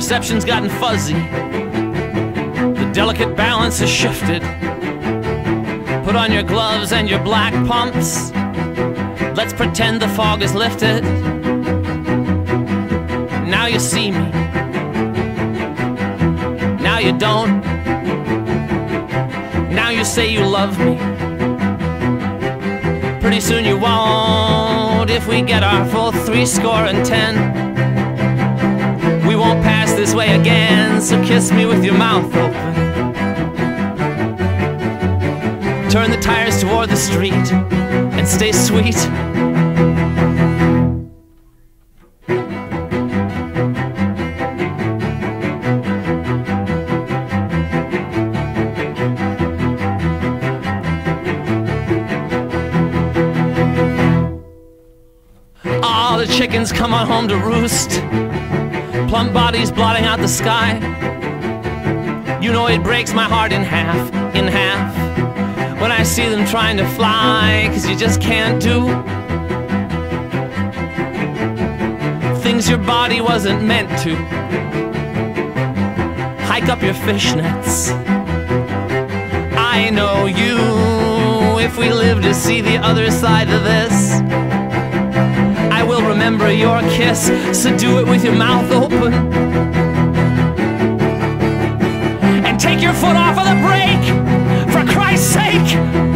Perception's gotten fuzzy, the delicate balance has shifted. Put on your gloves and your black pumps, let's pretend the fog is lifted. Now you see me, now you don't. Now you say you love me, pretty soon you won't. If we get our full 70. We won't pass this way again, so kiss me with your mouth open. Turn the tires toward the street and stay sweet. All the chickens come on home to roost, plump bodies blotting out the sky. You know it breaks my heart in half, when I see them trying to fly, 'cause you just can't do things your body wasn't meant to. Hike up your fishnets, I know you. If we live to see the other side of this, I will remember your kiss, so do it with your mouth open. And take your foot off of the brake, for Christ's sake.